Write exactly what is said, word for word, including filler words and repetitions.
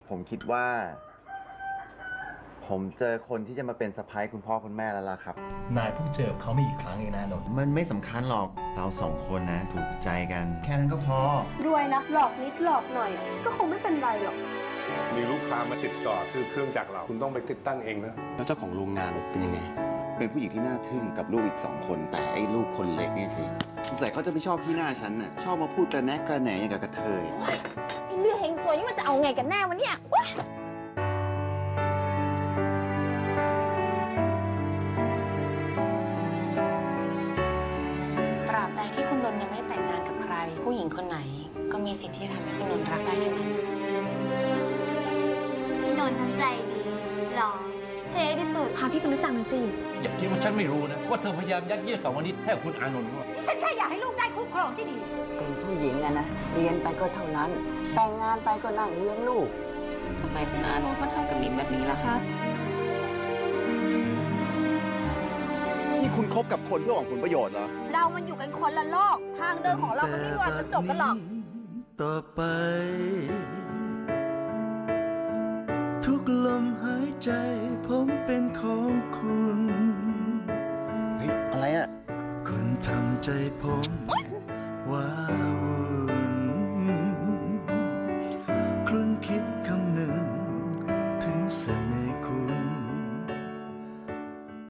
ผมคิดว่า ผมเจอคนที่จะมาเป็นสะใภ้คุณพ่อคุณแม่แล้วล่ะครับนายเพิ่งเจอเขาไม่อีกครั้งเองนะนนท์มันไม่สำคัญหรอกเราสองคนนะถูกใจกันแค่นั้นก็พอรวยนะหลอกนิดหลอกหน่อยก็คงไม่เป็นไรหรอกมีลูกค้ามาติดต่อซื้อเครื่องจากเราคุณต้องไปติดตั้งเองนะแล้วเจ้าของโรงงานเป็นยังไงเป็นผู้หญิงที่น่าทึ่งกับลูกอีกสองคนแต่ไอ้ลูกคนเล็กนี่สิสงสัยเขาจะไม่ชอบที่หน้าฉันน่ะชอบมาพูดกระแนะกระแหนอย่างกับกระเทยไอ้เรื่องเฮงซวยนี่มันจะเอาไงกันแน่วะเนี่ยตราบใดที่คุณนนท์ยังไม่แต่งงานกับใครผู้หญิงคนไหนก็มีสิทธิ์ที่ทำให้คุณนนท์รักได้ทั้งนั้นพี่นนท์ทั้งใจดีหล่อเท่ที่สุดพาพี่ไปรู้จักหน่อยสิอย่าคิดว่าฉันไม่รู้นะว่าเธอพยายามยัดเยียดสาวนิชให้คุณอานนท์ด้วยที่ฉันแค่อยากให้ลูกได้คู่ครองที่ดีเป็นผู้หญิงอะนะเรียนไปก็เท่านั้นแต่งงานไปก็นั่งเลี้ยงลูกทำไมคุณอานนท์เขาทำกับมิ้นแบบนี้ล่ะคะนี่คุณคบกับคนเพื่อหวังผลประโยชน์เหรอเรามันอยู่กันคนละโลกทางเดินของเรามันไม่มีวันจะจบกันหรอกต่อไปทุกลมหายใจผมเป็นของคุณเฮ้ยอะไรอ่ะคุณทำใจผมว้าว